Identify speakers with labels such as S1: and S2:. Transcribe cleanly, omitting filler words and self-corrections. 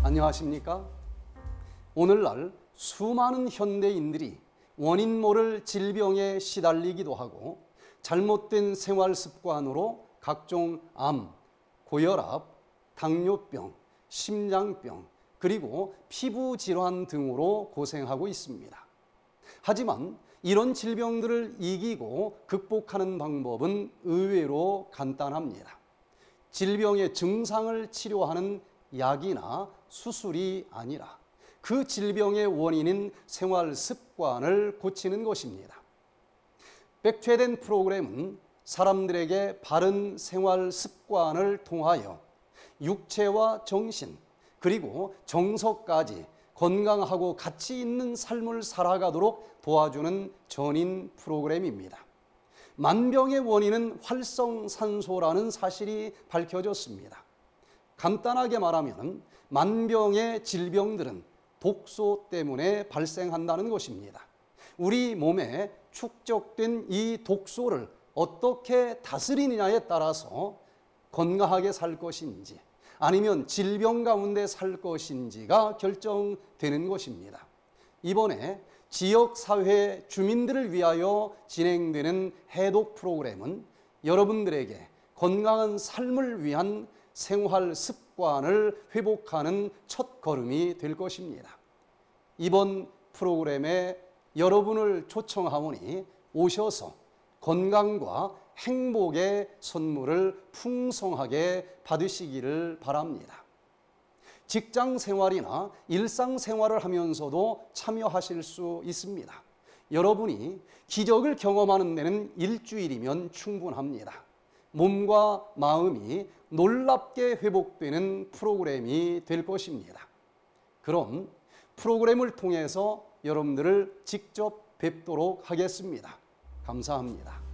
S1: 안녕하십니까? 오늘날 수많은 현대인들이 원인 모를 질병에 시달리기도 하고 잘못된 생활 습관으로 각종 암, 고혈압, 당뇨병, 심장병, 그리고 피부 질환 등으로 고생하고 있습니다. 하지만 이런 질병들을 이기고 극복하는 방법은 의외로 간단합니다. 질병의 증상을 치료하는 약이나 수술이 아니라 그 질병의 원인인 생활 습관을 고치는 것입니다. 백퇴된 프로그램은 사람들에게 바른 생활 습관을 통하여 육체와 정신 그리고 정서까지 건강하고 가치 있는 삶을 살아가도록 도와주는 전인 프로그램입니다. 만병의 원인은 활성산소라는 사실이 밝혀졌습니다. 간단하게 말하면 만병의 질병들은 독소 때문에 발생한다는 것입니다. 우리 몸에 축적된 이 독소를 어떻게 다스리느냐에 따라서 건강하게 살 것인지 아니면 질병 가운데 살 것인지가 결정되는 것입니다. 이번에 지역사회 주민들을 위하여 진행되는 해독 프로그램은 여러분들에게 건강한 삶을 위한 생활 습관을 회복하는 첫 걸음이 될 것입니다. 이번 프로그램에 여러분을 초청하오니 오셔서 건강과 행복의 선물을 풍성하게 받으시기를 바랍니다. 직장 생활이나 일상 생활을 하면서도 참여하실 수 있습니다. 여러분이 기적을 경험하는 데는 일주일이면 충분합니다. 몸과 마음이 놀랍게 회복되는 프로그램이 될 것입니다. 그럼 프로그램을 통해서 여러분들을 직접 뵙도록 하겠습니다. 감사합니다.